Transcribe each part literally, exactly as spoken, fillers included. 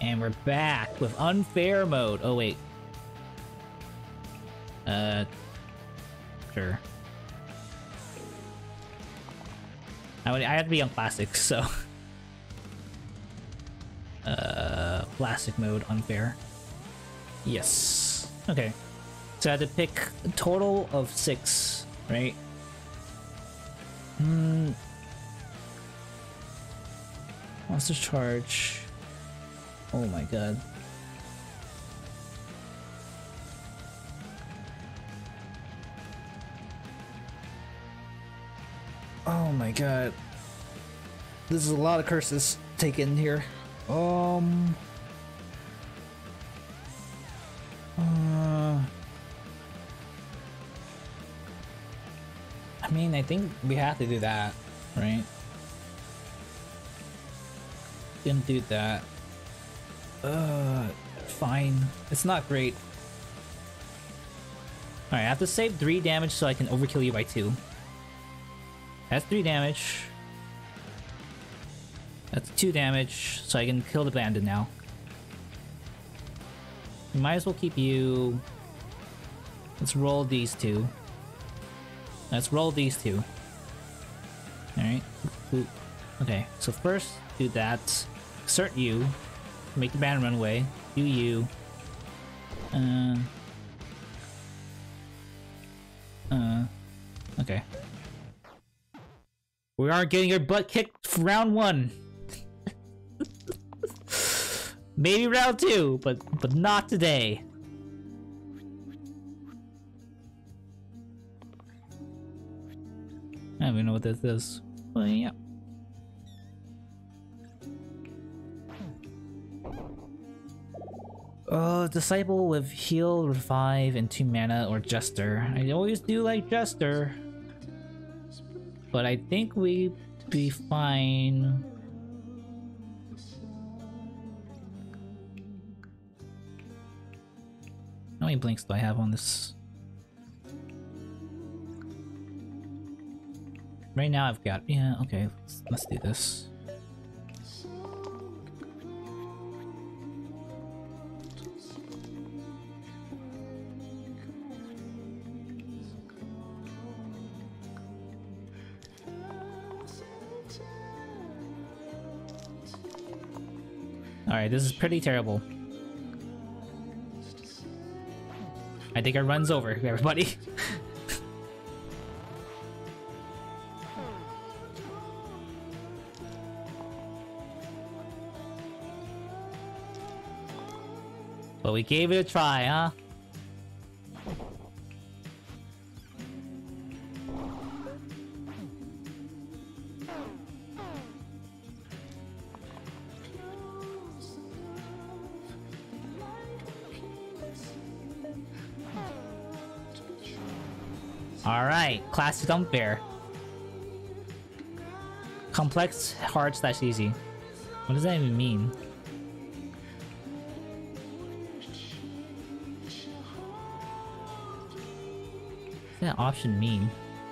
And we're back with unfair mode. Oh, wait. Uh, sure. I would, I have to be on classic, so. Uh, classic mode, unfair. Yes. Okay. So I had to pick a total of six, right? Hmm. Monster charge. Oh my god. Oh my god. This is a lot of curses taken here. Um. Uh. I mean, I think we have to do that, right? Gonna do that. Uh, fine. It's not great. Alright, I have to save three damage so I can overkill you by two. That's three damage. That's two damage, so I can kill the bandit now. We might as well keep you... Let's roll these two. Let's roll these two. Alright. Okay, so first do that. Exert you. Make the bandit run away. Do you. Uh... Uh... Okay. We aren't getting your butt kicked for round one. Maybe round two, but but not today. I don't even know what this is. Well, yeah. Oh, Disciple with heal, revive, and two mana, or Jester. I always do like Jester. But I think we'd be fine. How many blinks do I have on this? Right now I've got... Yeah, okay, let's, let's do this. Alright, this is pretty terrible. I think it runs over everybody. But we gave it a try, huh? Alright, classic unfair. Complex, hard slash easy. What does that even mean? What does that option mean?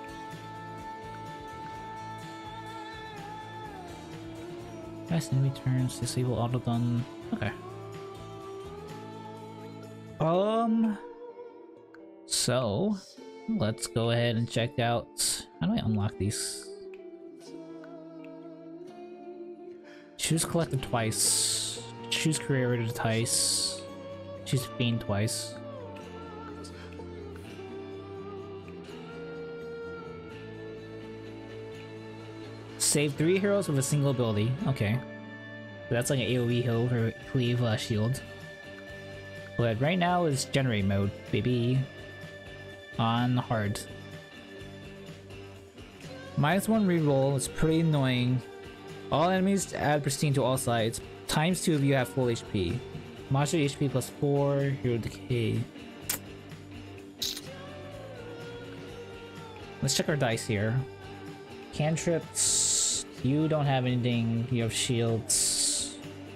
Best enemy turns, disable autodone. Okay. Um. So, let's go ahead and check out. How do I unlock these? Choose collector twice. Choose career twice. Choose fiend twice. Save three heroes with a single ability. Okay. So that's like an AoE heal for cleave uh, shield. But right now is generate mode, baby. On hard. Minus one reroll is pretty annoying. All enemies add pristine to all sides. Times two if you have full H P. Monster H P plus four, hero decay. Let's check our dice here. Cantrips. You don't have anything. You have shields.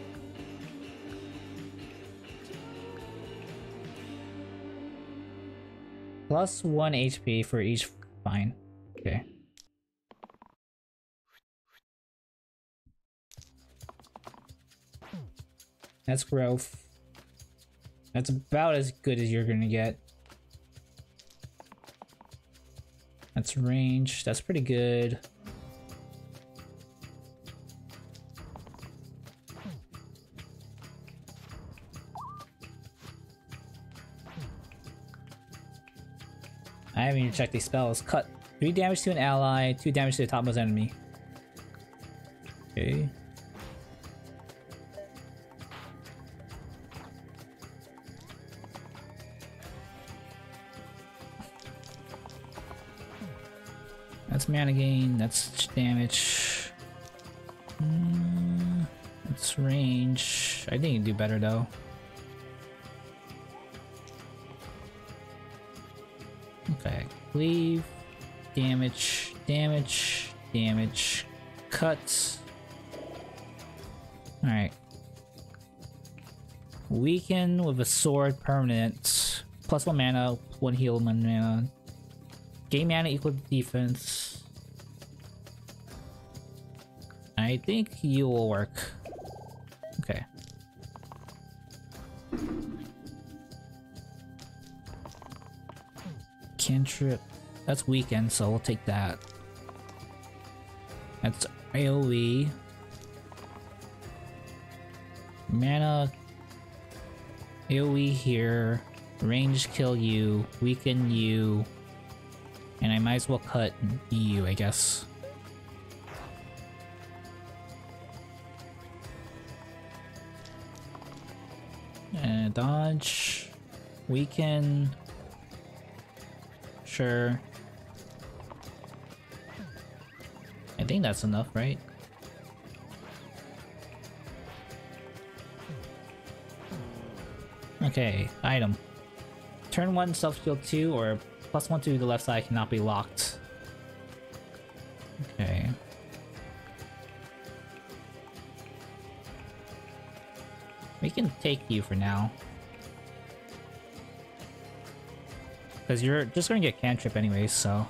Plus one H P for each. Fine. Okay. That's growth. That's about as good as you're gonna get. That's range. That's pretty good. I haven't even checked these spells. Cut. three damage to an ally, two damage to the topmost enemy. Okay. That's mana gain, that's damage. Mm, that's range. I think you can do better though. Okay, cleave, damage, damage, damage, cut. Alright. Weaken with a sword permanent. Plus one mana, one heal, one mana. Gain mana equal to defense. I think you will work. Okay. Cantrip. That's weakened, so we'll take that. That's AoE. Mana. AoE here. Range kill you. Weaken you. And I might as well cut you, I guess. And dodge. Weaken. Sure. I think that's enough, right? Okay, item. Turn one, self shield two, or plus one to the left side cannot be locked. Okay. We can take you for now. Because you're just gonna get cantrip anyways, so...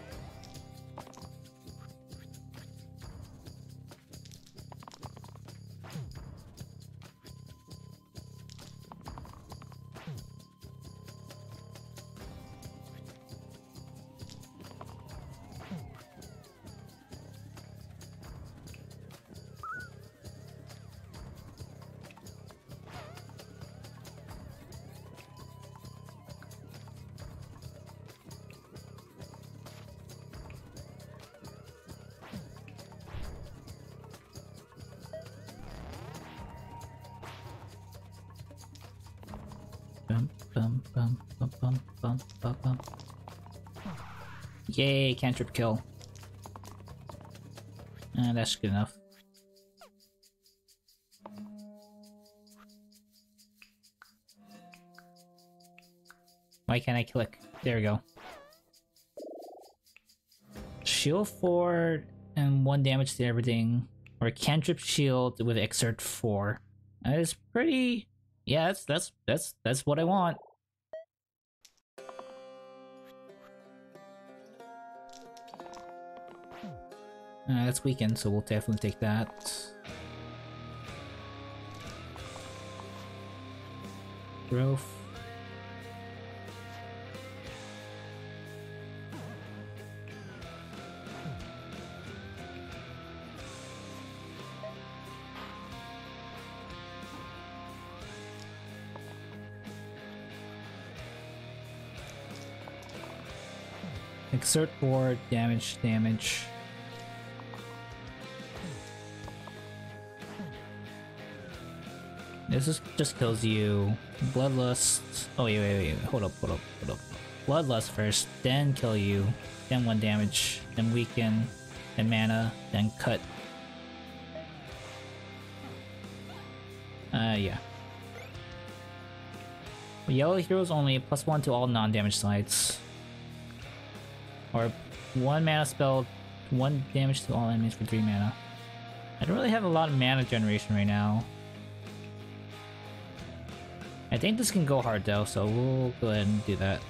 Bum, bum, bum, bum, bum, bum, bum. Yay, cantrip kill. Uh, that's good enough. Why can't I click? There we go. Shield four and one damage to everything. Or cantrip shield with exert four. That is pretty... Yeah, that's that's that's that's what I want. Uh, that's weakened, so we'll definitely take that. Growth. Exert four, damage, damage. This is, just kills you. Bloodlust. Oh wait, wait, wait, hold up, hold up, hold up. Bloodlust first, then kill you, then one damage, then weaken, then mana, then cut. Uh, yeah. Yellow heroes only plus one to all non-damage sides. Or one mana spell, one damage to all enemies for three mana. I don't really have a lot of mana generation right now. I think this can go hard though, so we'll go ahead and do that.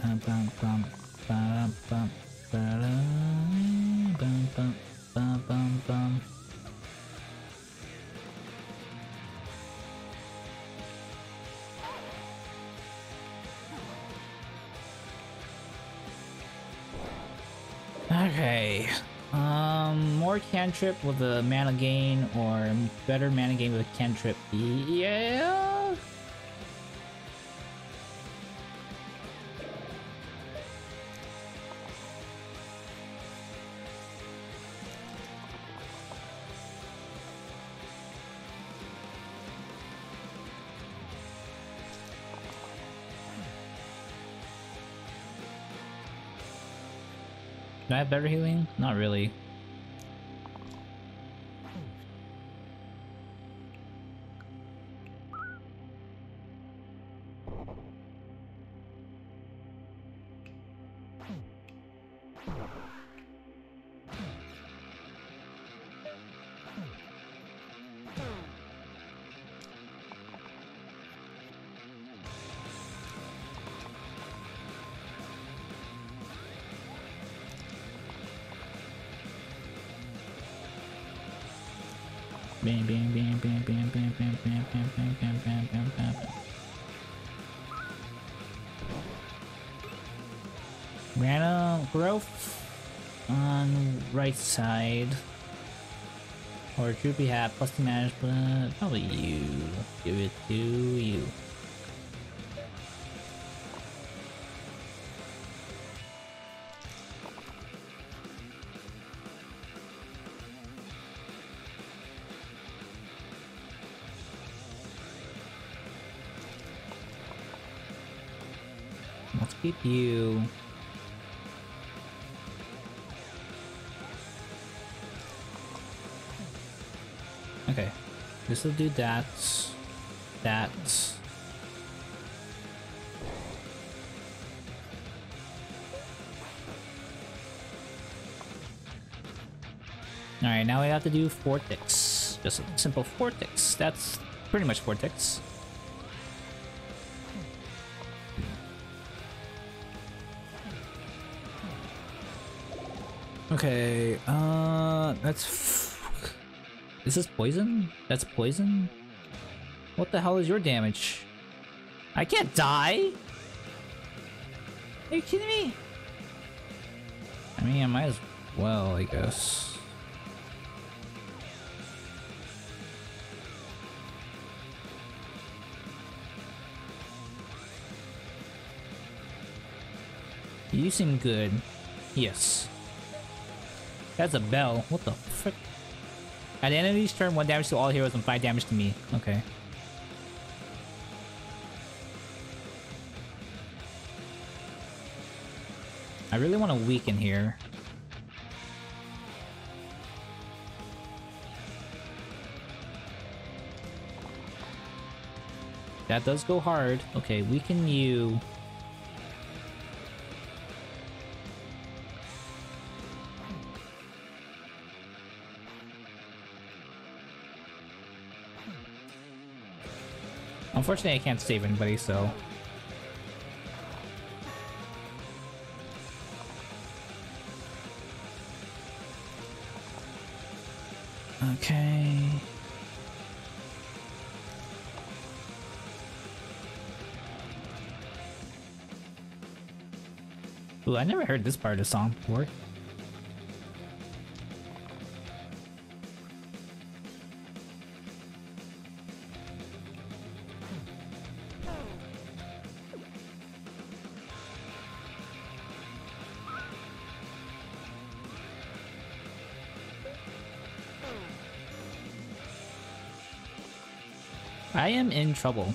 bum bum bum bum bum bum bum bum bum bum. Okay. Um, more cantrip with a mana gain, or better mana gain with a cantrip. Yeah. Do I have better healing? Not really. Bam bam bam bam bam bam bam bam bam bam bam bam bam bam. Mana growth on right side. Or Droopy Hat plus the management. Probably you. Give it to you. Let's keep you. Okay, this will do that. That. Alright, now we have to do Vortex. Just a simple Vortex. That's pretty much Vortex. Okay, uh, that's... F is this poison? That's poison? What the hell is your damage? I can't die! Are you kidding me? I mean, I might as well, I guess. You seem good. Yes. That's a bell. What the frick? At the end of each turn, one damage to all heroes and five damage to me. Okay. I really want to weaken here. That does go hard. Okay, weaken you. Unfortunately, I can't save anybody, so... Okay... Ooh, I never heard this part of the song before. I am in trouble.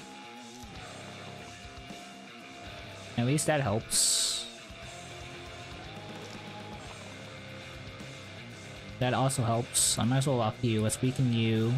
At least that helps. That also helps. I might as well lock you. Let's weaken you.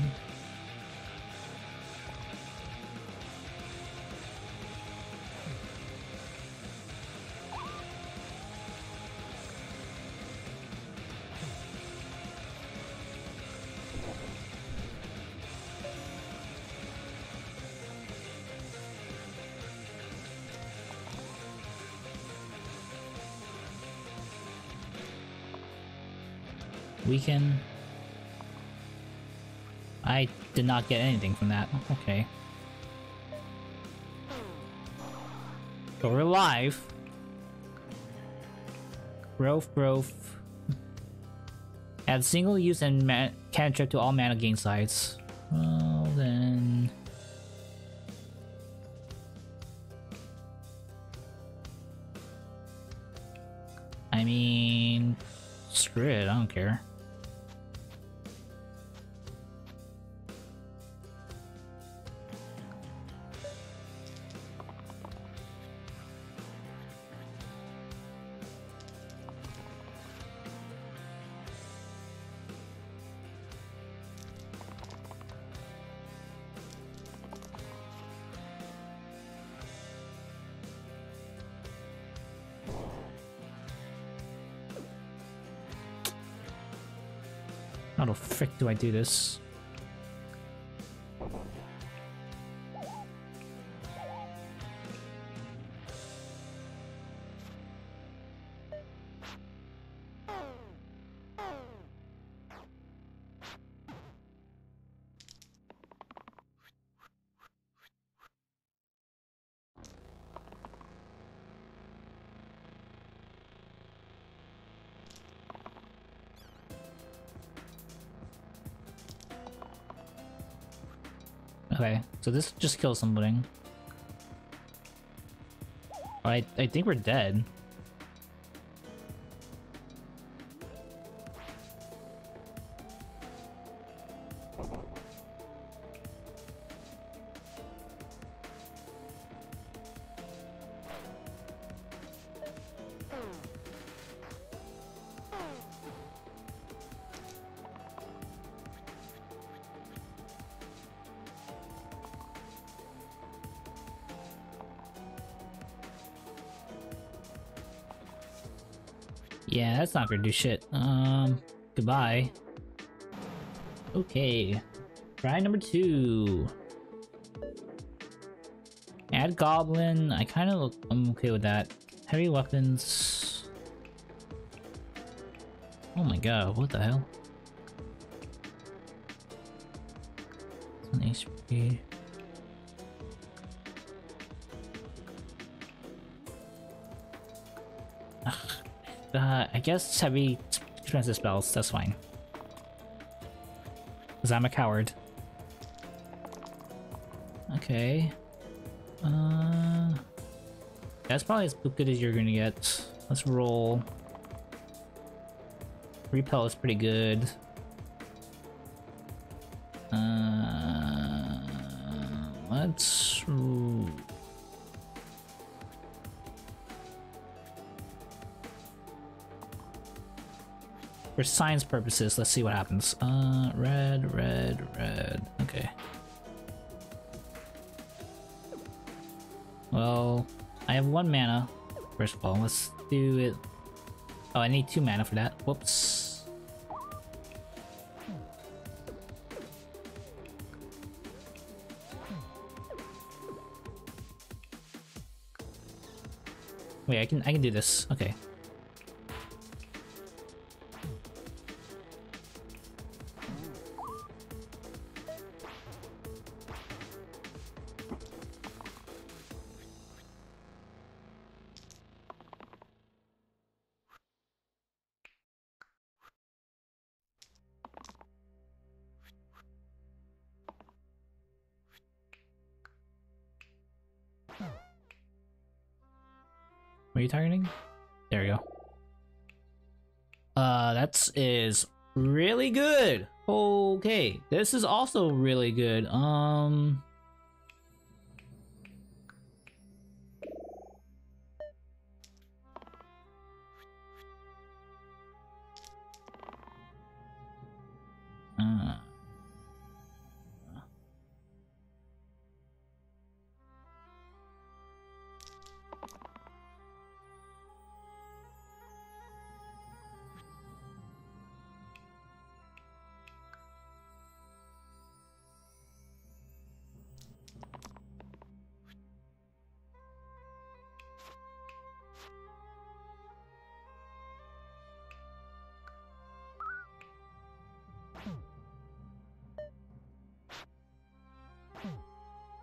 Weaken. I did not get anything from that. Okay. So we're alive. Growth, growth. Add single use and cantrip to all mana gain sites. Well then... I mean... Screw it, I don't care. How the frick do I do this? Okay, so this just kills somebody. I I think we're dead. Yeah, that's not gonna do shit. Um, goodbye. Okay. Try number two. Add goblin. I kind of look. I'm okay with that. Heavy weapons. Oh my god, what the hell? One H P. Uh, I guess heavy expensive spells, that's fine. Because I'm a coward. Okay. Uh, that's probably as good as you're gonna get. Let's roll. Repel is pretty good. Uh, let's... For science purposes, let's see what happens. Uh, red, red, red. Okay. Well, I have one mana. First of all, let's do it. Oh, I need two mana for that. Whoops. Wait, I can I can do this. Okay. What are you targeting? There we go. Uh, that is really good. Okay, this is also really good. Um... Uh...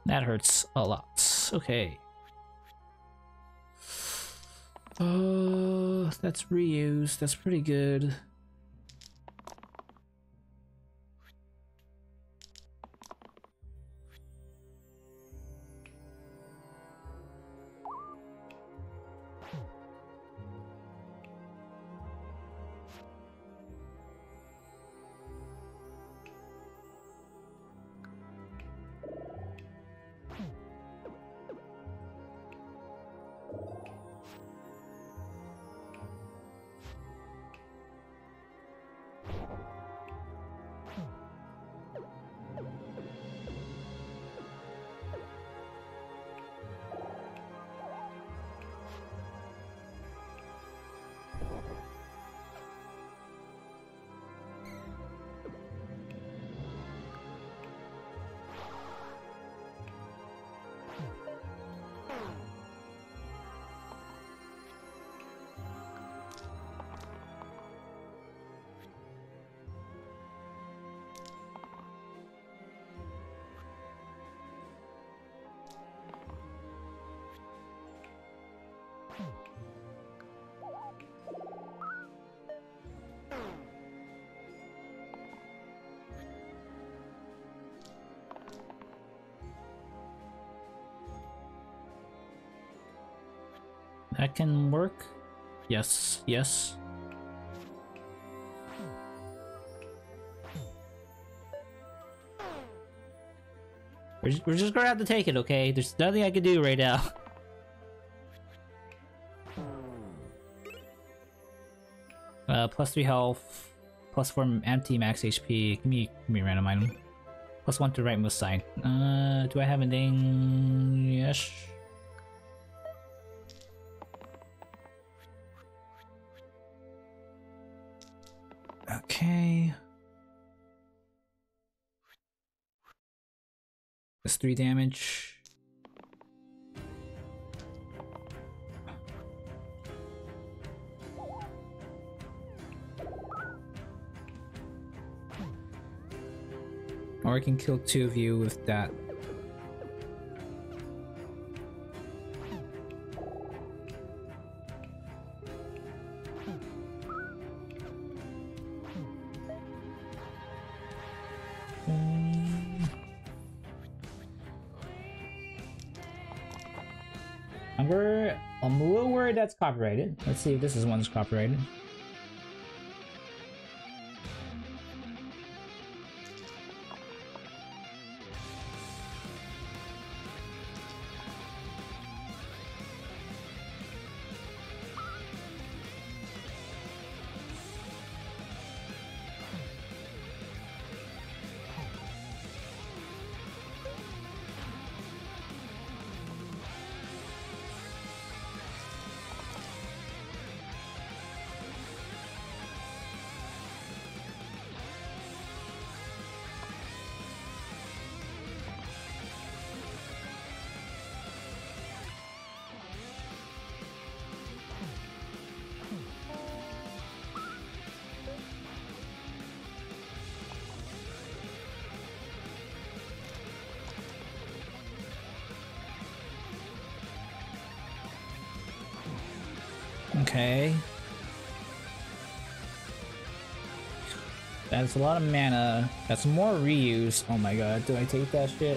That hurts a lot. Okay. Uh, that's reuse. That's pretty good. That can work. Yes, yes. We're just, we're just gonna have to take it, okay? There's nothing I can do right now. Uh, plus three health, plus four empty max H P. Give me, give me a random item. Plus one to rightmost side. Uh, do I have anything? Yes. Okay. That's three damage. Or I can kill two of you with that. I'm, worried, I'm a little worried that's copyrighted. Let's see if this is one that's copyrighted. Okay. That's a lot of mana. That's more reuse. Oh my god, do I take that shit?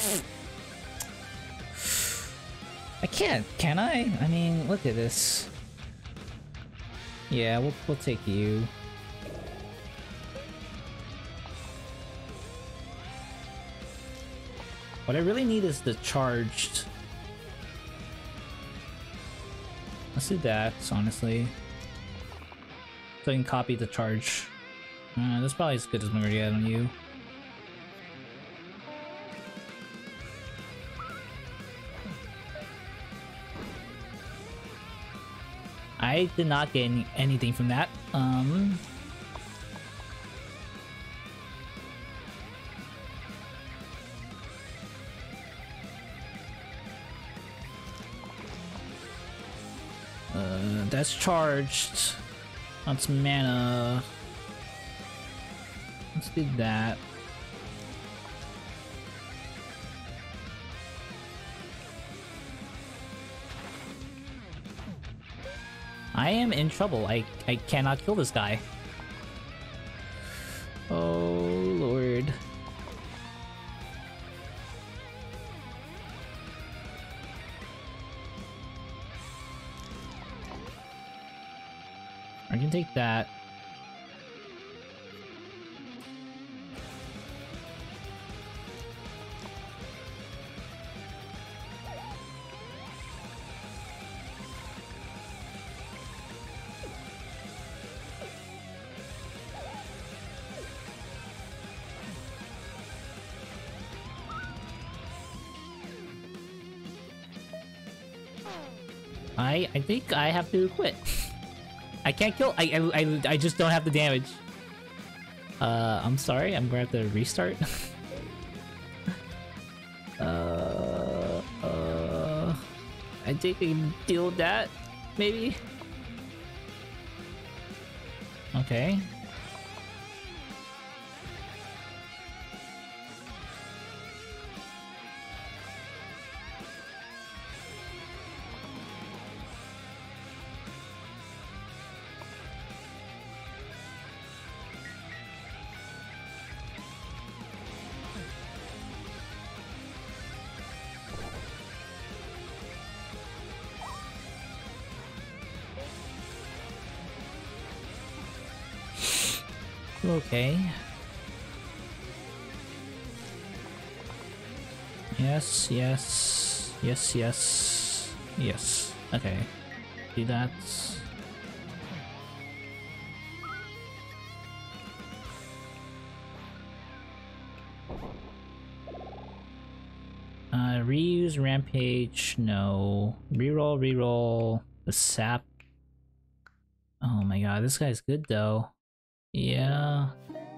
I can't, can I? I mean, look at this. Yeah, we'll, we'll take you. What I really need is the charged. Let's do that, honestly. So I can copy the charge. Uh, that's probably as good as I'm gonna get on you. I did not get any, anything from that. Um... Uh, that's charged. That's mana. Let's do that. I am in trouble. I, I cannot kill this guy. Oh, Lord. I can take that. I I think I have to quit. I can't kill. I, I I I just don't have the damage. Uh, I'm sorry. I'm gonna have to restart. uh, uh, I think I can deal with that. Maybe. Okay. Okay. Yes, yes, yes, yes, yes. Okay. Do that. Uh, reuse rampage, no. Reroll, reroll the sap. Oh my god, this guy's good though. Yeah.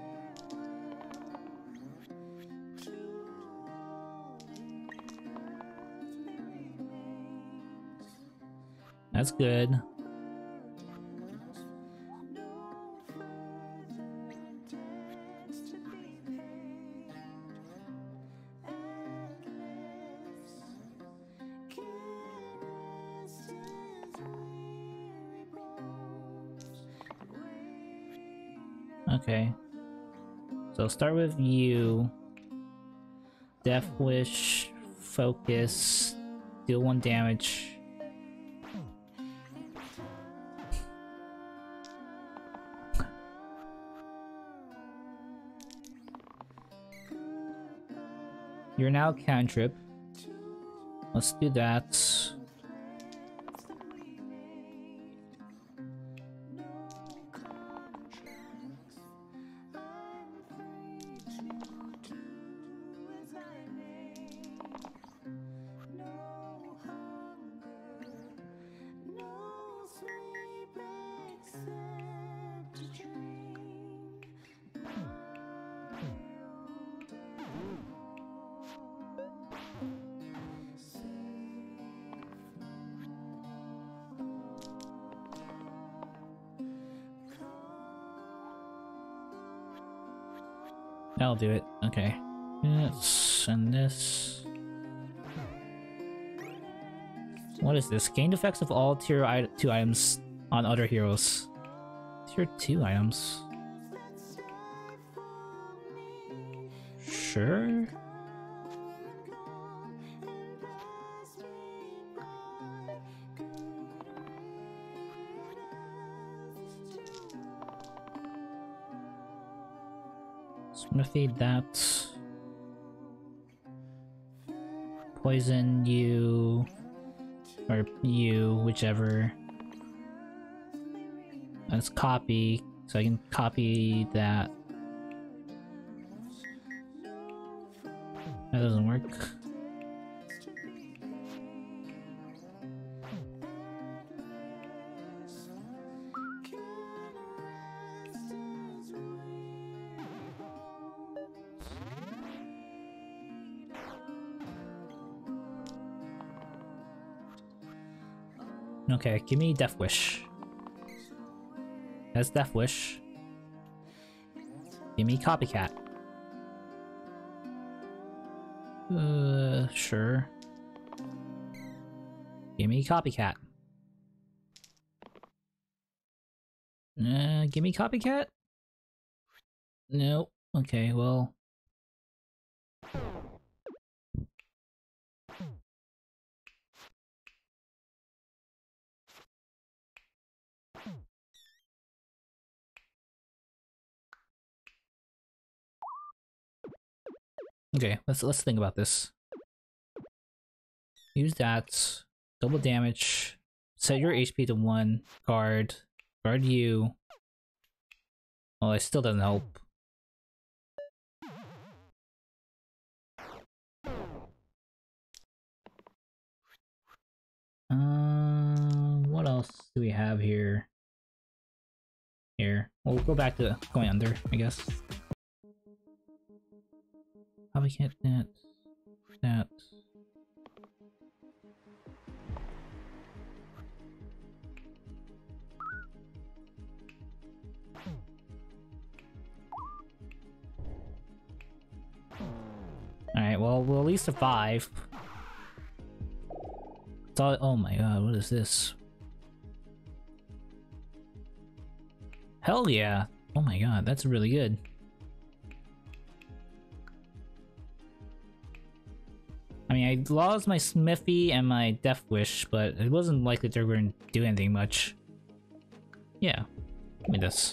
That's good. Okay. So start with you. Death Wish, focus, deal one damage. You're now cantrip. Let's do that. That'll do it. Okay. Yes, and this. What is this? Gain effects of all tier I two items on other heroes. Tier two items. Sure. So I'm gonna feed that. Poison you. Or you, whichever. Let's copy, so I can copy that. That doesn't work. Okay, give me Death Wish. That's Death Wish. Give me Copycat. Uh, sure. Give me Copycat. Uh, give me copycat? Nope. Okay, well. Okay, let's let's think about this. Use that. Double damage. Set your H P to one. Guard. Guard you. Well, it still doesn't help. Um, what else do we have here? Here, we'll go back to going under, I guess. How we get that? That. Alright, well, we'll at least survive. It's all- oh my god, what is this? Hell yeah! Oh my god, that's really good. I mean, I lost my Smithy and my Death Wish, but it wasn't likely they were going to do anything much. Yeah, give me this.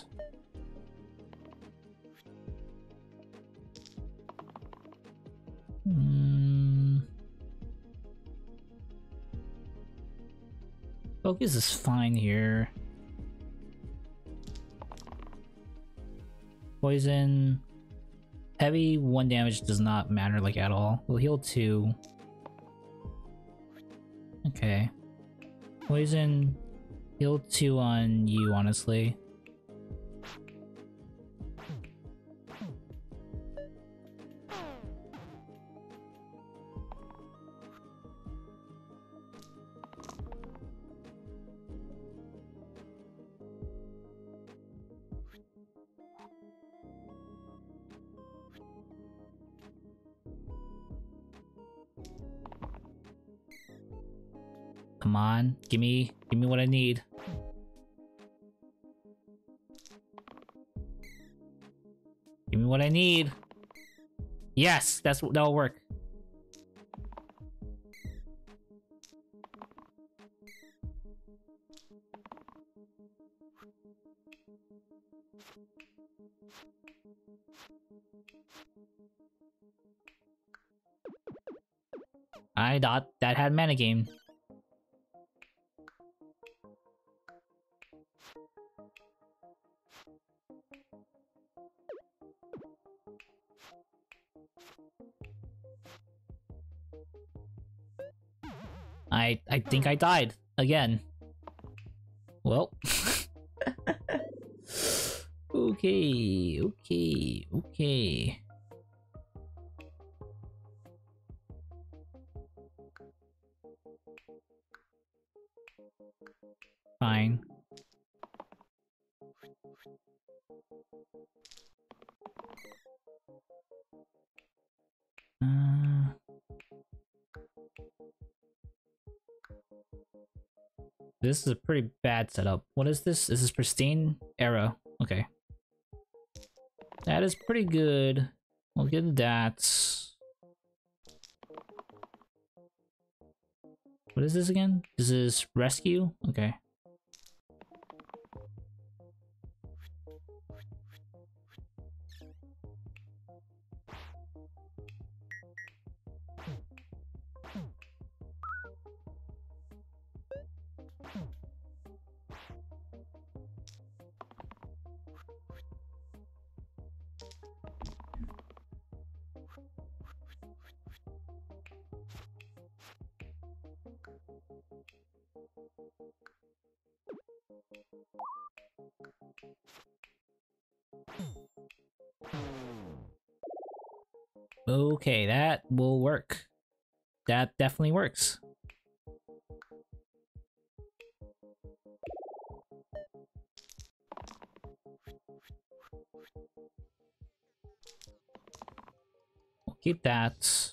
Mm. Focus is fine here. Poison. Heavy, one damage does not matter like at all. We'll heal two. Okay. Poison, heal two on you, honestly. Come on, give me, give me what I need. Give me what I need. Yes, that's that'll work. I thought that had mana game. I I think I died again. Well. Okay, okay, okay. Fine. Uh... This is a pretty bad setup. What is this? This is Pristine Era. Okay. That is pretty good. We'll get that. What is this again? This is Rescue? Okay. Okay, that will work. That definitely works. We'll keep that.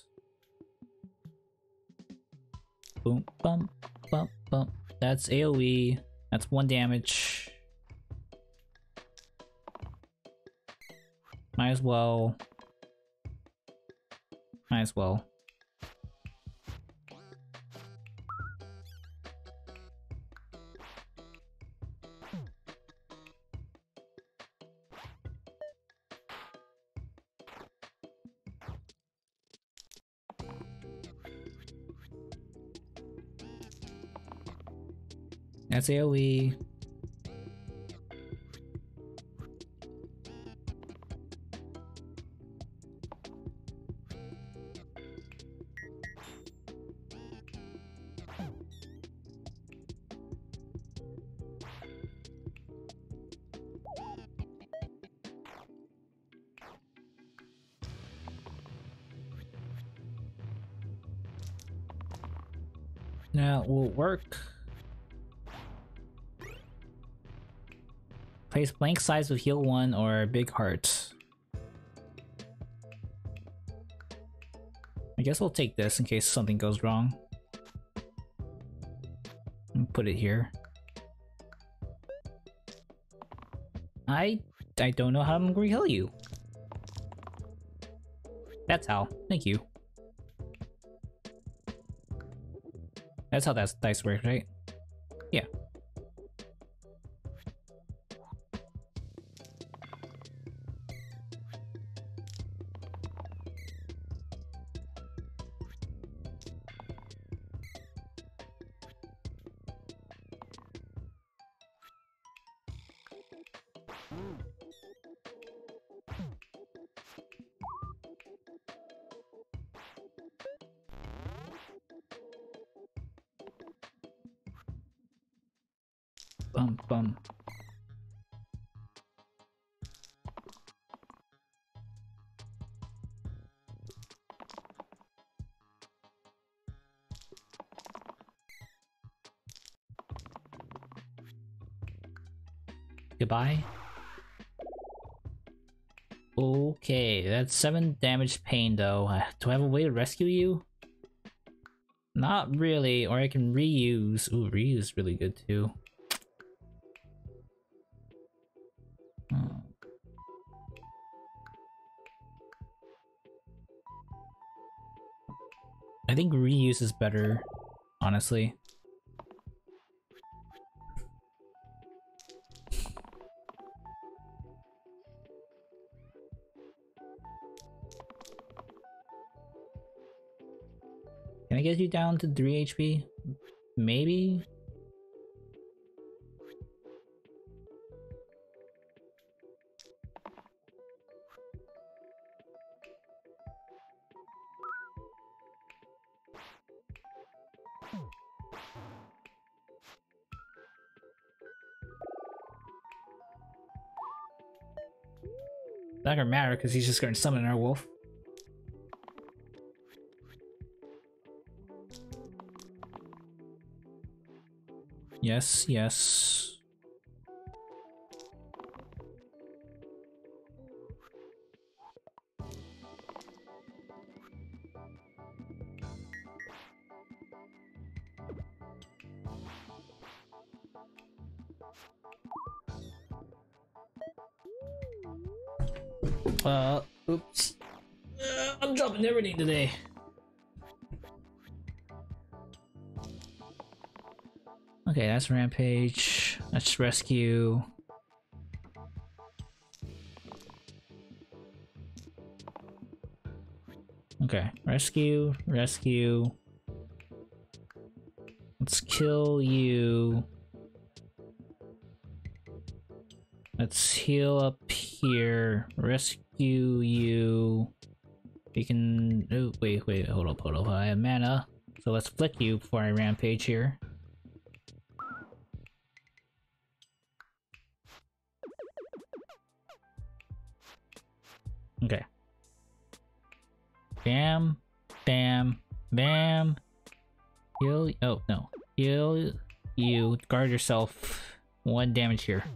Boom, bum, bum, bum. That's AoE. That's one damage. Might as well. Might as well. That's AoE. Now it will work. Place blank sides with heal one or big heart. I guess we'll take this in case something goes wrong. And put it here. I I don't know how I'm going to heal you. That's how. Thank you. That's how that dice works, right? Yeah. Bum bum. Goodbye. Okay, that's seven damage pain though. Uh, do I have a way to rescue you? Not really, or I can reuse. Ooh, reuse is really good too. Hmm. I think reuse is better, honestly. Can I get you down to three H P? Maybe? Not gonna matter because he's just gonna summon our wolf. Yes, yes. Uh, oops. Uh, I'm dropping everything today. Okay, that's rampage. That's rescue. Okay, rescue, rescue. Let's kill you. Let's heal up here. Rescue you. We can. Oh, wait, wait, hold up, hold up. I have mana. So let's flick you before I rampage here. Okay. Bam, bam, bam. Heal. Oh, no. Heal you. Guard yourself. One damage here.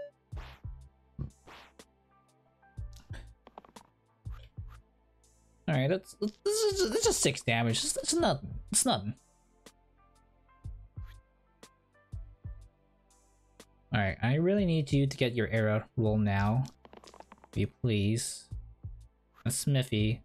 Alright, that's, that's, just, that's just six damage. That's, that's nothing. It's nothing. Alright, I really need you to get your arrow roll now. If you please. a smithy.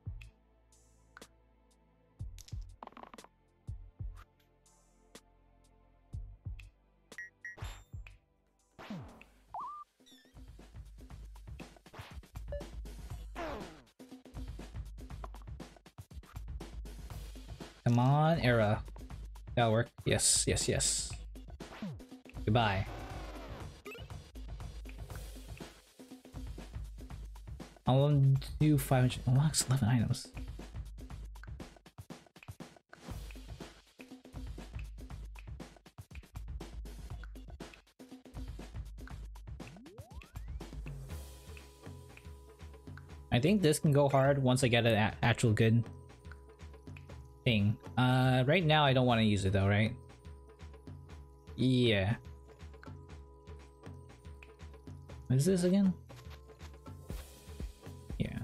Come on, Era. That'll work. Yes, yes, yes. Goodbye. I want to do five hundred. Unlocks eleven items. I think this can go hard once I get an actual good thing. Uh, right now I don't want to use it though, right? Yeah. What is this again? Yeah.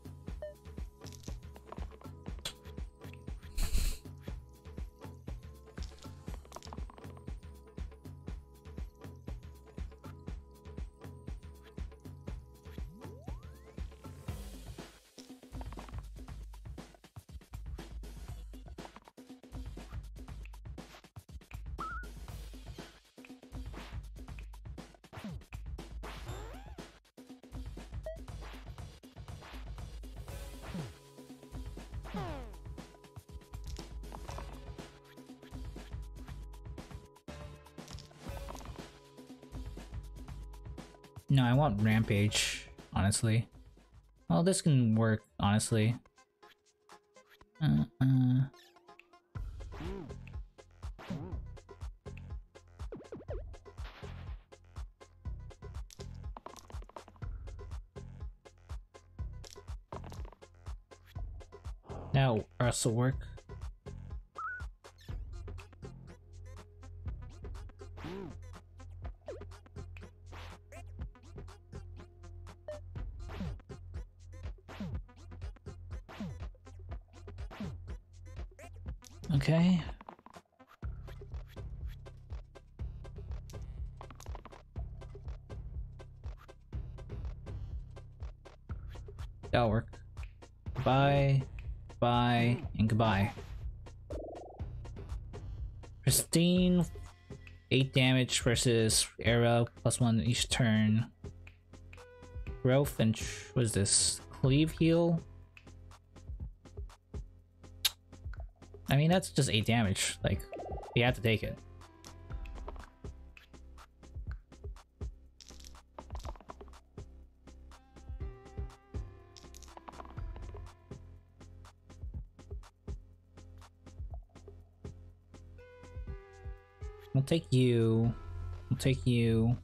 No, I want Rampage, honestly. Well, this can work, honestly. Uh, uh. That'll also work. Okay. That'll work. Goodbye, bye, and goodbye. Pristine, eight damage versus Era, plus one each turn. Growth and what is this? Cleave heal? I mean, that's just eight damage. Like, you have to take it. I'll take you. I'll take you.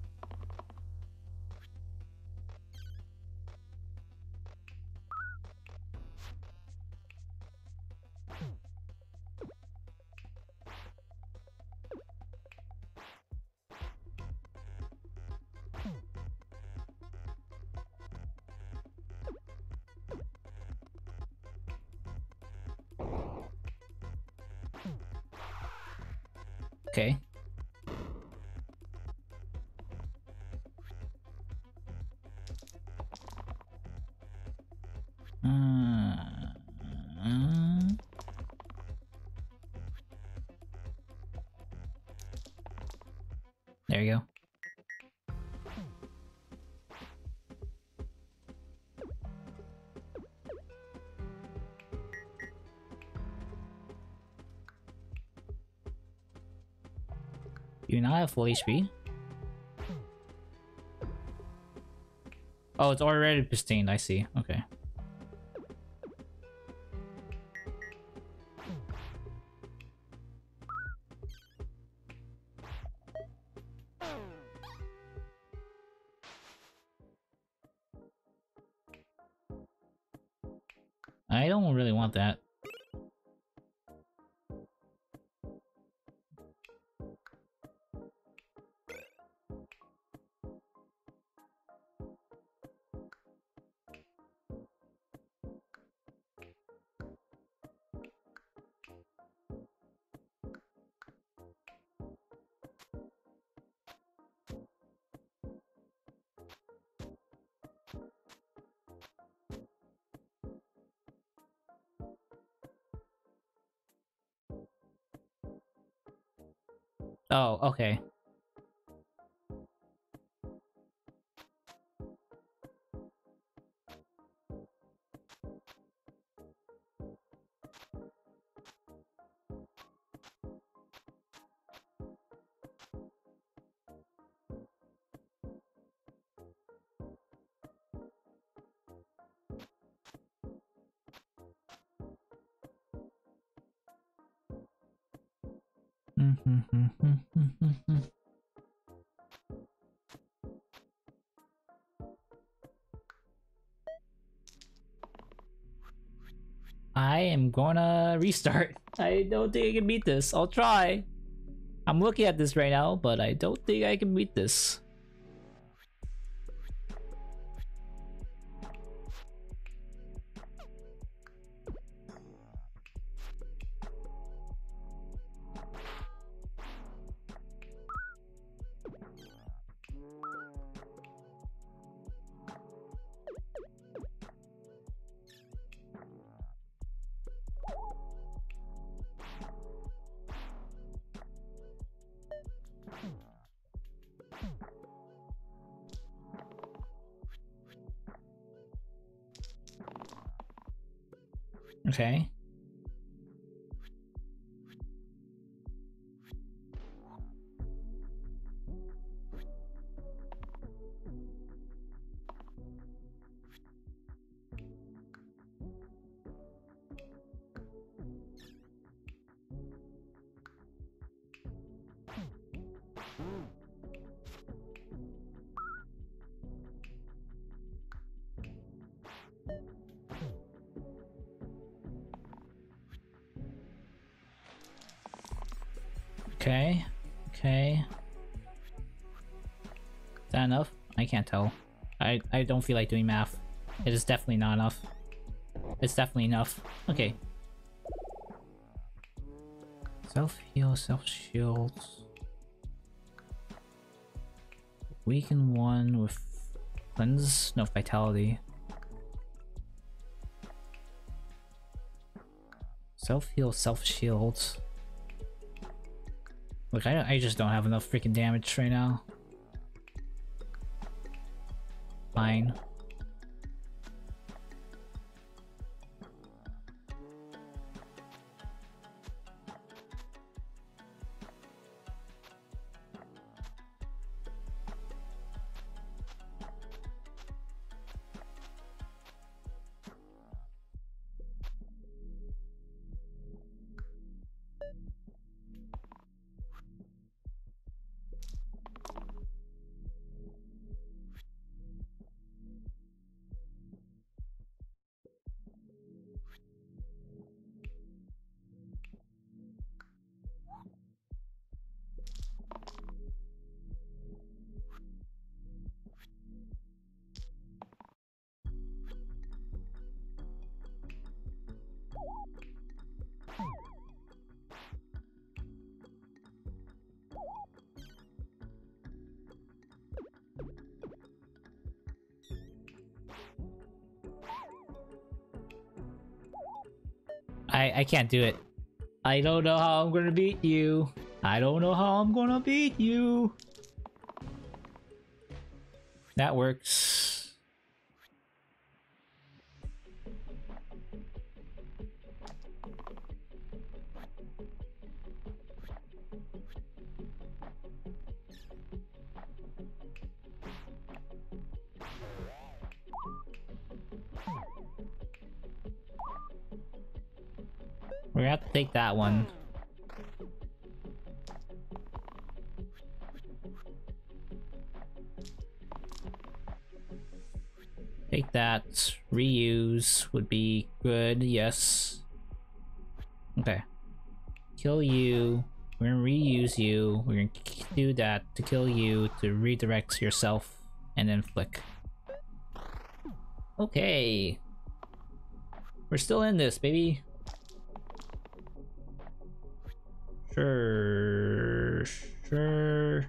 Okay. Uh, uh, there you go. You not have full H P? Oh, it's already pristine. I see. Okay. I don't really want that. Oh, okay. I am gonna restart. I don't think I can beat this. I'll try. I'm looking at this right now, but I don't think I can beat this. Okay. Okay. Okay. Is that enough? I can't tell. I, I don't feel like doing math. It is definitely not enough. It's definitely enough. Okay. Self-heal, self-shield. Weaken one with cleanse? No, vitality. Self-heal, self-shield. Look, I, I just don't have enough freaking damage right now. Fine. I, I can't do it. I don't know how I'm gonna beat you. I don't know how I'm gonna beat you. That works. We're gonna have to take that one. Take that. Reuse would be good, yes. Okay. Kill you. We're gonna reuse you. We're gonna do that to kill you, to redirect yourself, and then flick. Okay. We're still in this, baby. Sure. Sure.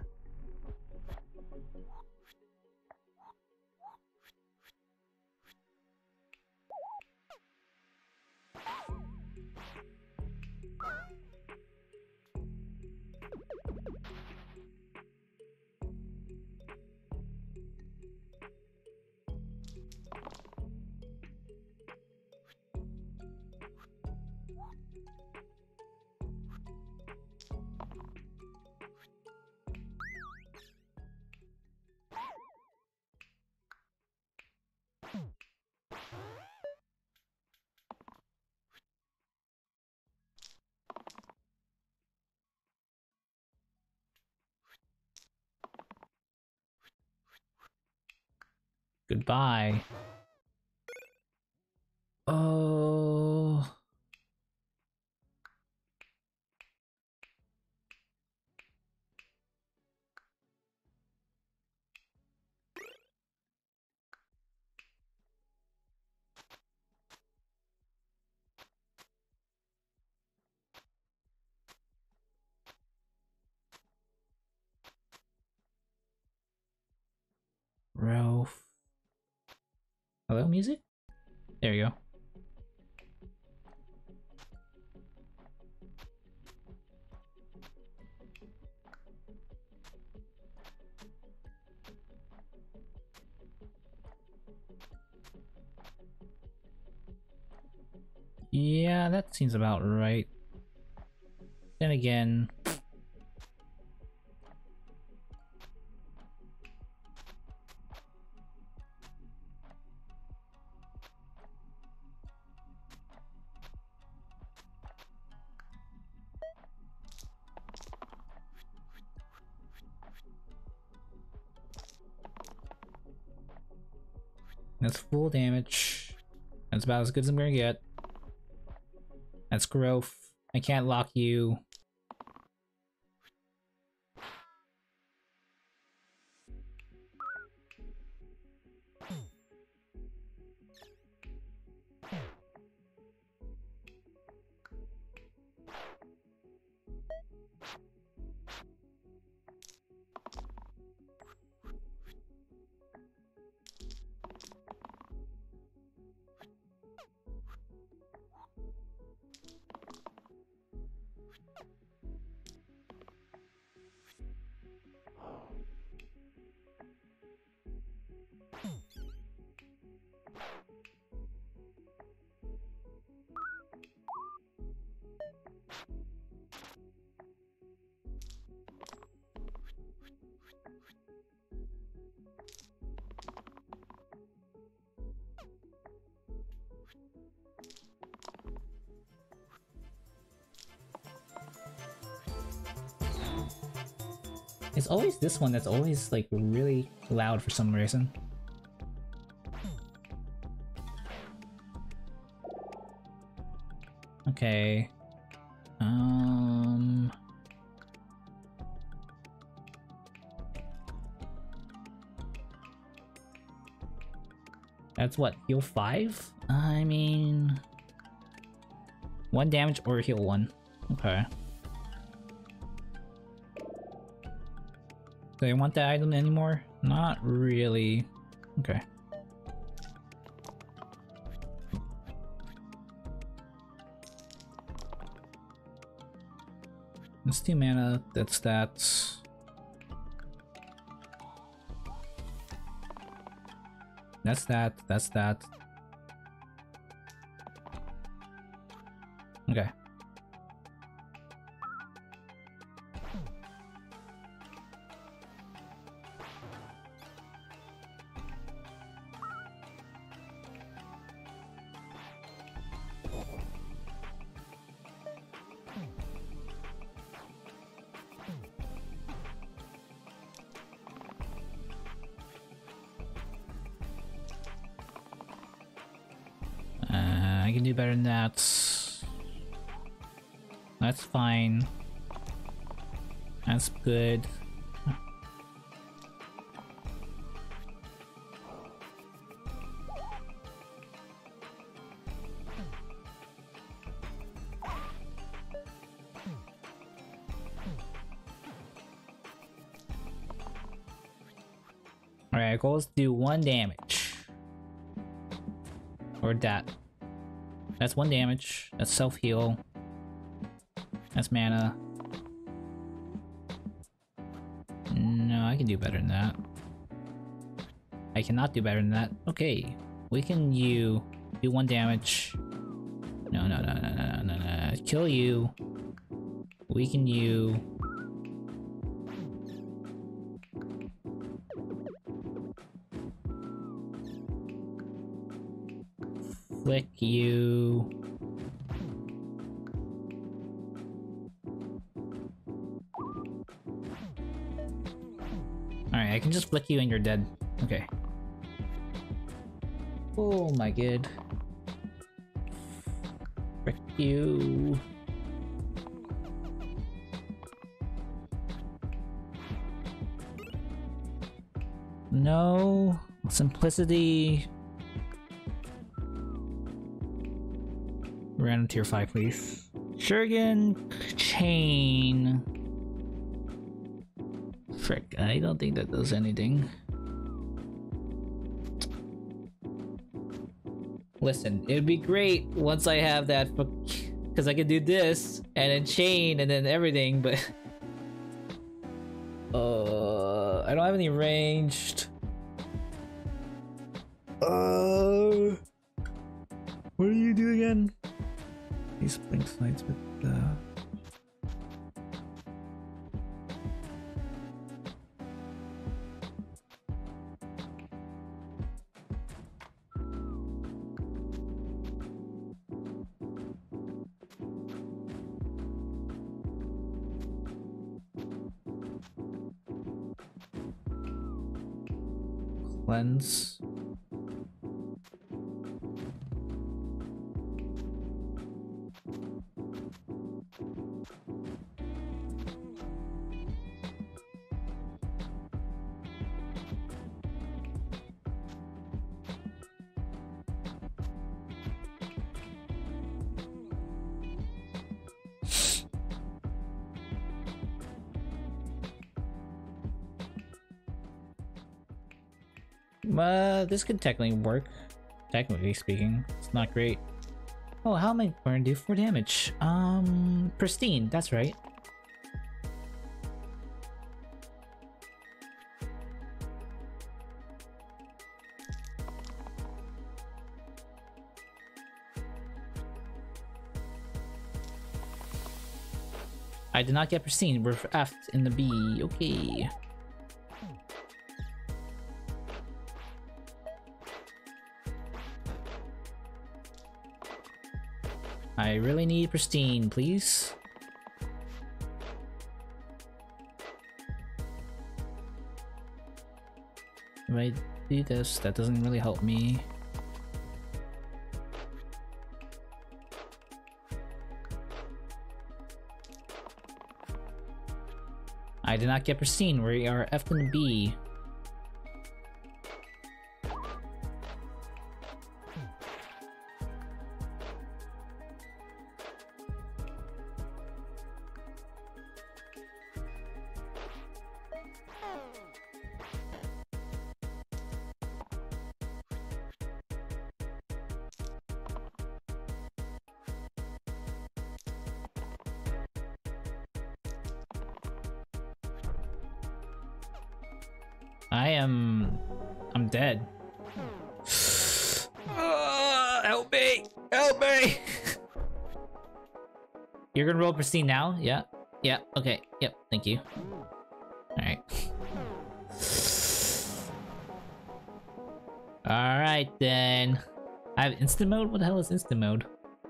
Goodbye. Oh. Ralph. Hello, music? There you go. Yeah, that seems about right. Then again... That's full damage. That's about as good as I'm gonna get. That's growth. I can't lock you. It's always this one that's always like really loud for some reason. Okay. Um... That's what, heal five? I mean... One damage or heal one. Okay. Do I want that item anymore? Not really. Okay. It's two mana, that's that. That's that, that's that. Okay. I can do better than that. That's fine. That's good. Alright, goal is to do one damage. Or that. That's one damage. That's self-heal. That's mana. No, I can do better than that. I cannot do better than that. Okay. We can you do one damage. No, no, no, no, no, no, no. Kill you. We can you. Flick you. Alright, I can just flick you and you're dead. Okay. Oh my god. Frick you. No. Simplicity. Random tier five, please. Shuriken chain. Frick, I don't think that does anything. Listen, it'd be great once I have that, because I can do this and then chain and then everything, but uh, I don't have any ranged. Uh, what do you do again? These blink slides with the. Uh... Cleanse. Uh, this could technically work. Technically speaking, it's not great. Oh, how am I going to do for damage? Um, pristine. That's right. I did not get pristine. We're F in the B. Okay. I really need pristine, please. If I do this, that doesn't really help me. I did not get pristine. We are F and B. I am... I'm dead. Uh, help me! Help me! You're gonna roll pristine now? Yeah. Yeah, okay. Yep, thank you. Alright. Alright then. I have instant mode? What the hell is instant mode?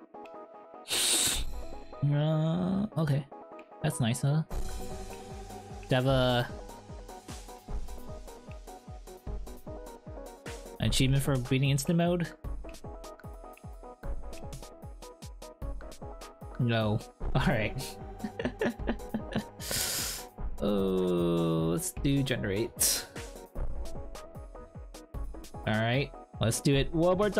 Uh, okay. That's nice, huh? Do I have a... achievement for beating instant mode? No. Alright. Oh, let's do generate. Alright, let's do it one more time.